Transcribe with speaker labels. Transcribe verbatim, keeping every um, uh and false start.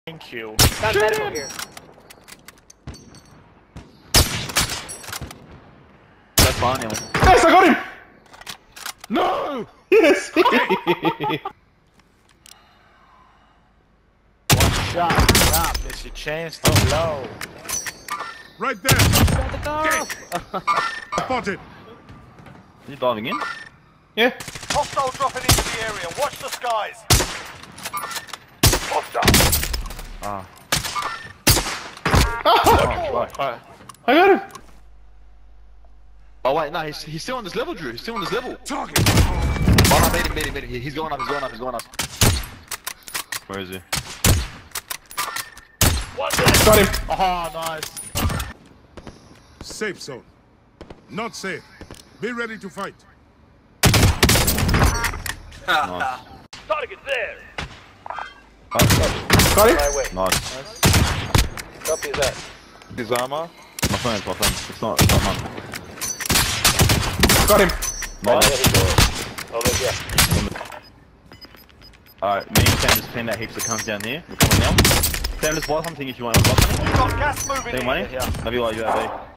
Speaker 1: Thank you.
Speaker 2: Got medical here.
Speaker 3: That's fine, Emil.
Speaker 4: Yes, I got him!
Speaker 1: No!
Speaker 4: Yes!
Speaker 1: One shot, stop. It's your chance to blow.
Speaker 5: Right there!
Speaker 2: Got the car!
Speaker 5: Spotted!
Speaker 3: Is he diving in?
Speaker 4: Yeah.
Speaker 6: Hostile dropping into the area. Watch the skies. Hostile.
Speaker 3: Ah.
Speaker 4: Oh,
Speaker 3: Right, right.
Speaker 4: I got him!
Speaker 3: Oh wait, no, he's, he's still on this level, Drew. He's still on this level.
Speaker 5: Target!
Speaker 3: Oh no, beat him, beat him, beat him. He's going up, he's going up, he's going up. Where is he?
Speaker 4: Got him!
Speaker 1: Oh, nice.
Speaker 5: Safe zone. Not safe. Be ready to fight.
Speaker 3: Nice.
Speaker 6: Target there.
Speaker 4: Got him?
Speaker 6: My way.
Speaker 3: Nice.
Speaker 6: Copy that.
Speaker 3: His armor? My friend, my friend. It's not, it's not mine.
Speaker 4: Got him!
Speaker 3: Nice.
Speaker 6: Over here.
Speaker 3: Alright, me and Sam just pinned that heaps of cunts down here. We're coming down. Sam, just buy something if you want. Buy something.
Speaker 6: Got gas moving
Speaker 3: Take
Speaker 6: in.
Speaker 3: money?
Speaker 1: Yeah.
Speaker 3: Maybe like U A V.